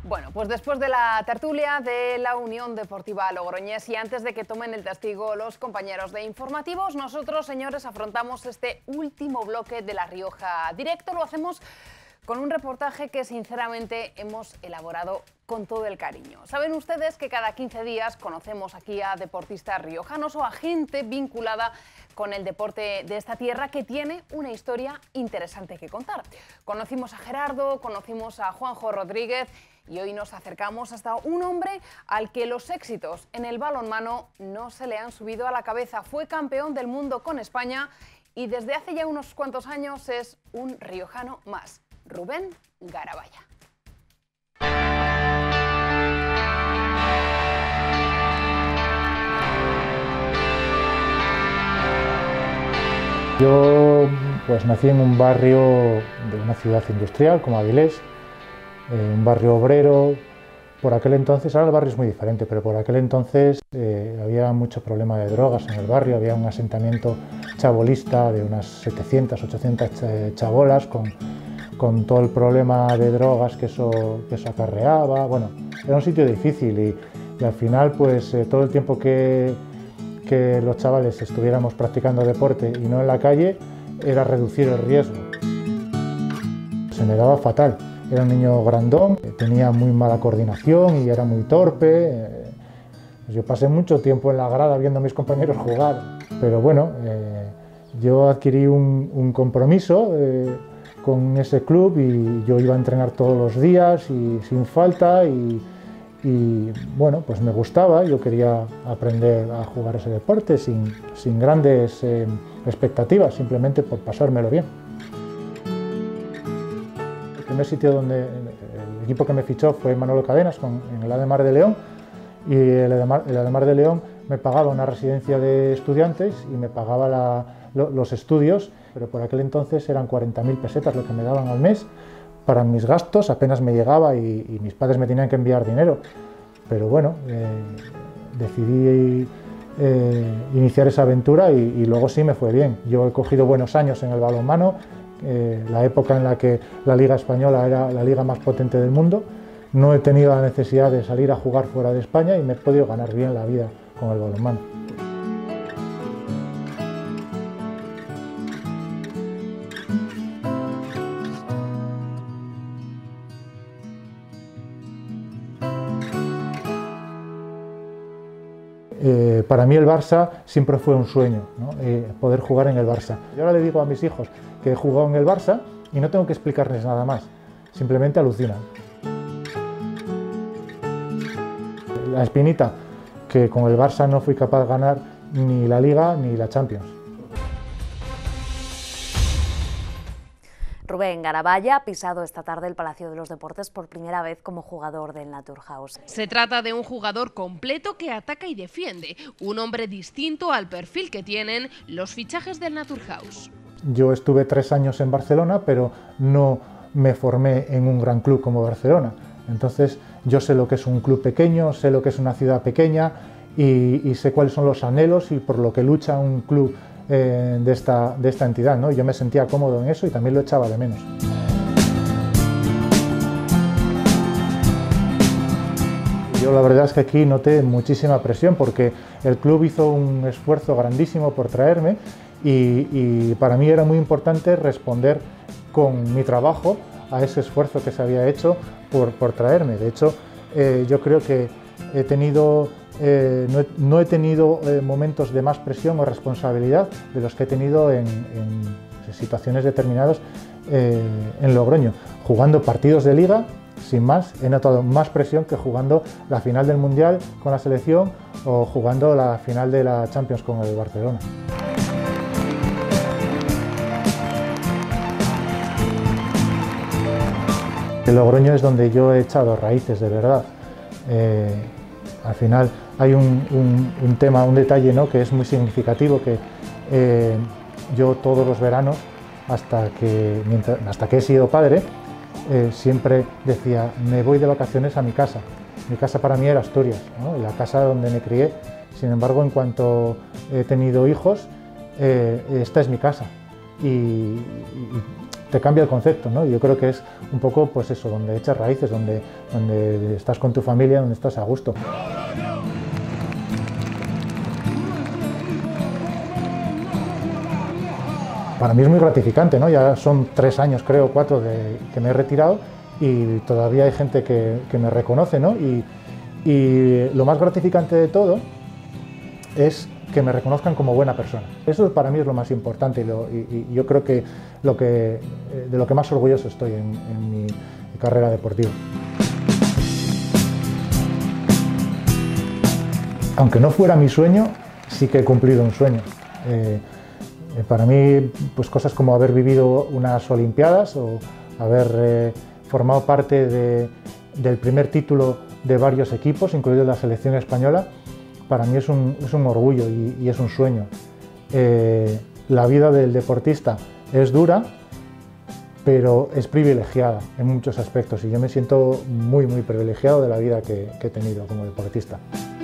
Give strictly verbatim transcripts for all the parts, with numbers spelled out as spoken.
Bueno, pues después de la tertulia de la Unión Deportiva Logroñés y antes de que tomen el testigo los compañeros de informativos, nosotros, señores, afrontamos este último bloque de La Rioja Directo. Lo hacemos con un reportaje que sinceramente hemos elaborado con todo el cariño. Saben ustedes que cada quince días conocemos aquí a deportistas riojanos o a gente vinculada con el deporte de esta tierra que tiene una historia interesante que contar. Conocimos a Gerardo, conocimos a Juanjo Rodríguez y hoy nos acercamos hasta un hombre al que los éxitos en el balonmano no se le han subido a la cabeza. Fue campeón del mundo con España y desde hace ya unos cuantos años es un riojano más. Rubén Garabaya. Yo pues nací en un barrio de una ciudad industrial como Avilés, eh, un barrio obrero. Por aquel entonces, ahora el barrio es muy diferente, pero por aquel entonces eh, había mucho problema de drogas en el barrio, había un asentamiento chabolista de unas setecientas, ochocientas chabolas con, con todo el problema de drogas que eso, que eso acarreaba. Bueno, era un sitio difícil y, y al final pues eh, todo el tiempo que que los chavales estuviéramos practicando deporte y no en la calle, era reducir el riesgo. Se me daba fatal. Era un niño grandón, tenía muy mala coordinación y era muy torpe. Yo pasé mucho tiempo en la grada viendo a mis compañeros jugar, pero bueno, eh, yo adquirí un, un compromiso eh, con ese club y yo iba a entrenar todos los días y sin falta y Y bueno, pues me gustaba, yo quería aprender a jugar ese deporte sin, sin grandes eh, expectativas, simplemente por pasármelo bien. El primer sitio donde el equipo que me fichó fue Manolo Cadenas con, en el Ademar de León, y el Ademar, el Ademar de León me pagaba una residencia de estudiantes y me pagaba la, lo, los estudios, pero por aquel entonces eran cuarenta mil pesetas lo que me daban al mes. Para mis gastos apenas me llegaba y, y mis padres me tenían que enviar dinero. Pero bueno, eh, decidí eh, iniciar esa aventura y, y luego sí me fue bien. Yo he cogido buenos años en el balonmano, eh, la época en la que la Liga Española era la liga más potente del mundo. No he tenido la necesidad de salir a jugar fuera de España y me he podido ganar bien la vida con el balonmano. Eh, para mí el Barça siempre fue un sueño, ¿no? eh, poder jugar en el Barça. Yo ahora le digo a mis hijos que he jugado en el Barça y no tengo que explicarles nada más, simplemente alucinan. La espinita, que con el Barça no fui capaz de ganar ni la Liga ni la Champions. Rubén Garabaya ha pisado esta tarde el Palacio de los Deportes por primera vez como jugador del Naturhaus. Se trata de un jugador completo que ataca y defiende, un hombre distinto al perfil que tienen los fichajes del Naturhaus. Yo estuve tres años en Barcelona, pero no me formé en un gran club como Barcelona. Entonces yo sé lo que es un club pequeño, sé lo que es una ciudad pequeña y, y sé cuáles son los anhelos y por lo que lucha un club Eh, de, esta, de esta entidad, ¿no? Yo me sentía cómodo en eso y también lo echaba de menos. Yo la verdad es que aquí noté muchísima presión porque el club hizo un esfuerzo grandísimo por traerme y, y para mí era muy importante responder con mi trabajo a ese esfuerzo que se había hecho por, por traerme. De hecho, eh, yo creo que he tenido Eh, no, he, no he tenido eh, momentos de más presión o responsabilidad de los que he tenido en, en situaciones determinadas eh, en Logroño. Jugando partidos de liga, sin más, he notado más presión que jugando la final del Mundial con la selección o jugando la final de la Champions con el Barcelona. El Logroño es donde yo he echado raíces de verdad. Eh, al final hay un, un, un tema, un detalle, ¿no?, que es muy significativo, que eh, yo todos los veranos, hasta que, mientras, hasta que he sido padre, eh, siempre decía, me voy de vacaciones a mi casa. Mi casa para mí era Asturias, ¿no?, la casa donde me crié. Sin embargo, en cuanto he tenido hijos, eh, esta es mi casa. Y, y te cambia el concepto, ¿no? Yo creo que es un poco pues eso, donde echas raíces, donde, donde estás con tu familia, donde estás a gusto. Para mí es muy gratificante, ¿no? Ya son tres años, creo, cuatro, de que me he retirado y todavía hay gente que, que me reconoce, ¿no? Y, y lo más gratificante de todo es que me reconozcan como buena persona. Eso para mí es lo más importante y, lo, y, y yo creo que, lo que de lo que más orgulloso estoy en, en mi carrera deportiva. Aunque no fuera mi sueño, sí que he cumplido un sueño. Eh, para mí, pues cosas como haber vivido unas Olimpiadas o haber eh, formado parte de, del primer título de varios equipos, incluido la selección española, para mí es un, es un orgullo y, y es un sueño. Eh, la vida del deportista es dura, pero es privilegiada en muchos aspectos y yo me siento muy, muy privilegiado de la vida que, que he tenido como deportista.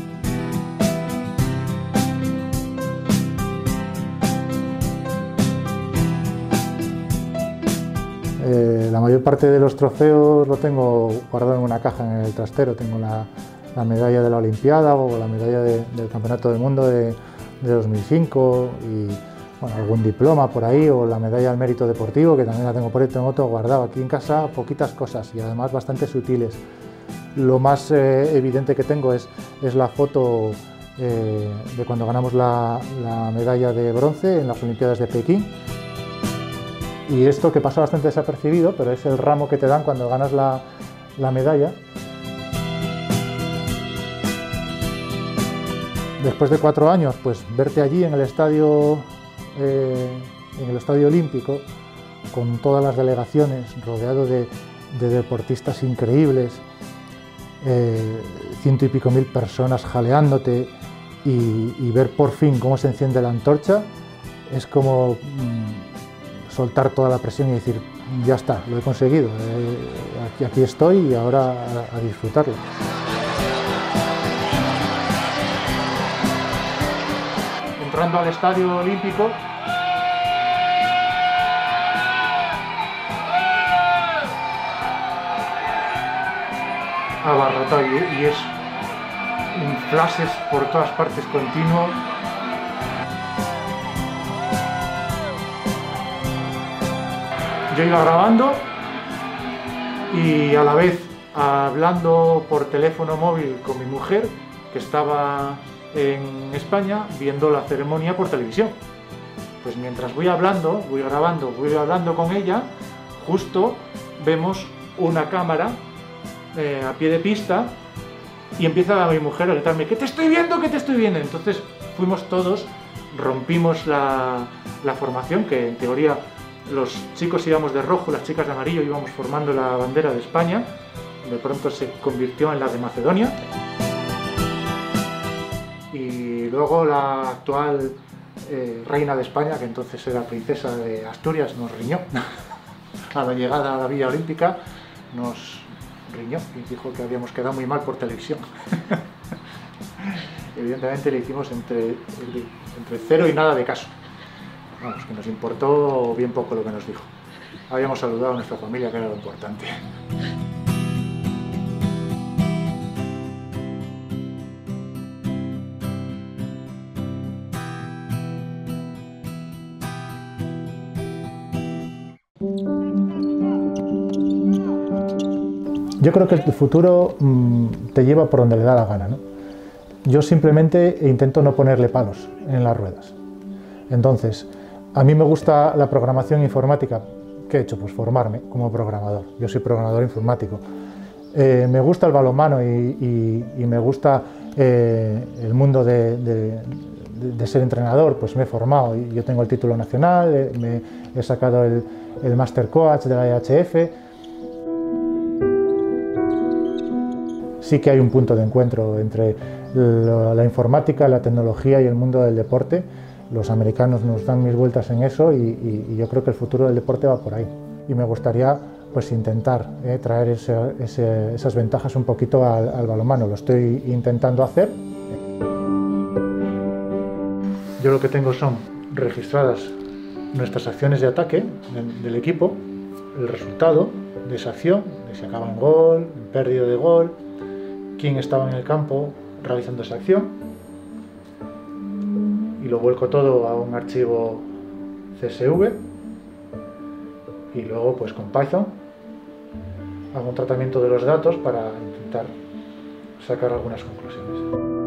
Eh, la mayor parte de los trofeos lo tengo guardado en una caja en el trastero. Tengo la, la medalla de la Olimpiada o la medalla de, del Campeonato del Mundo de, de dos mil cinco y bueno, algún diploma por ahí o la medalla al mérito deportivo que también la tengo por ahí, tengo todo guardado. Aquí en casa poquitas cosas y además bastante sutiles. Lo más eh, evidente que tengo es, es la foto eh, de cuando ganamos la, la medalla de bronce en las Olimpiadas de Pekín. Y esto que pasa bastante desapercibido, pero es el ramo que te dan cuando ganas la, la medalla. Después de cuatro años, pues verte allí en el estadio, eh, en el estadio olímpico, con todas las delegaciones, rodeado de, de deportistas increíbles, eh, ciento y pico mil personas jaleándote y, y ver por fin cómo se enciende la antorcha, es como mmm, soltar toda la presión y decir, ya está, lo he conseguido, eh, aquí, aquí estoy y ahora a, a disfrutarlo. Entrando al estadio olímpico, abarrotado y, y es un flashes por todas partes continuo. Yo iba grabando y a la vez hablando por teléfono móvil con mi mujer, que estaba en España viendo la ceremonia por televisión. Pues mientras voy hablando, voy grabando, voy hablando con ella, justo vemos una cámara eh, a pie de pista y empieza mi mujer a gritarme, ¡que te estoy viendo, que te estoy viendo! Entonces fuimos todos, rompimos la, la formación, que en teoría los chicos íbamos de rojo, las chicas de amarillo, íbamos formando la bandera de España, de pronto se convirtió en la de Macedonia. Y luego la actual eh, reina de España, que entonces era princesa de Asturias, nos riñó. A la llegada a la Villa Olímpica nos riñó y dijo que habíamos quedado muy mal por televisión. Evidentemente le hicimos entre, entre cero y nada de caso. Vamos, que nos importó bien poco lo que nos dijo. Habíamos saludado a nuestra familia, que era lo importante. Yo creo que el futuro mmm, te lleva por donde le da la gana, ¿no? Yo simplemente intento no ponerle palos en las ruedas. Entonces, a mí me gusta la programación informática. ¿Qué he hecho? Pues formarme como programador. Yo soy programador informático. Eh, me gusta el balonmano y, y, y me gusta eh, el mundo de, de, de ser entrenador. Pues me he formado. Yo tengo el título nacional, eh, me he sacado el, el Master Coach de la E H F. Sí que hay un punto de encuentro entre la, la informática, la tecnología y el mundo del deporte. Los americanos nos dan mil vueltas en eso y, y, y yo creo que el futuro del deporte va por ahí. Y me gustaría pues, intentar eh, traer ese, ese, esas ventajas un poquito al, al balonmano. Lo estoy intentando hacer. Yo lo que tengo son registradas nuestras acciones de ataque del, del equipo, el resultado de esa acción, de si acaba en gol, en pérdida de gol, quién estaba en el campo realizando esa acción, y lo vuelco todo a un archivo C S V, y luego pues con Python hago un tratamiento de los datos para intentar sacar algunas conclusiones.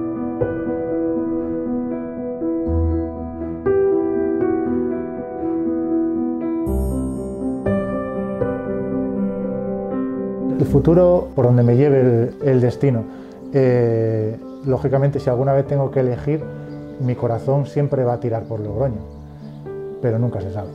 El futuro, por donde me lleve el, el destino. Eh, lógicamente, si alguna vez tengo que elegir, mi corazón siempre va a tirar por Logroño, pero nunca se sabe.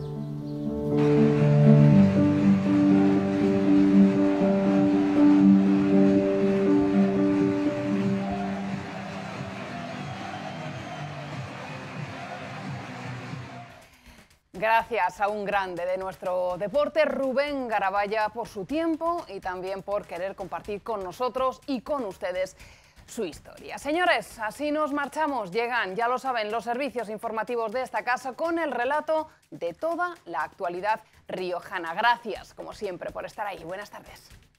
Gracias a un grande de nuestro deporte, Rubén Garabaya, por su tiempo y también por querer compartir con nosotros y con ustedes su historia. Señores, así nos marchamos. Llegan, ya lo saben, los servicios informativos de esta casa con el relato de toda la actualidad riojana. Gracias, como siempre, por estar ahí. Buenas tardes.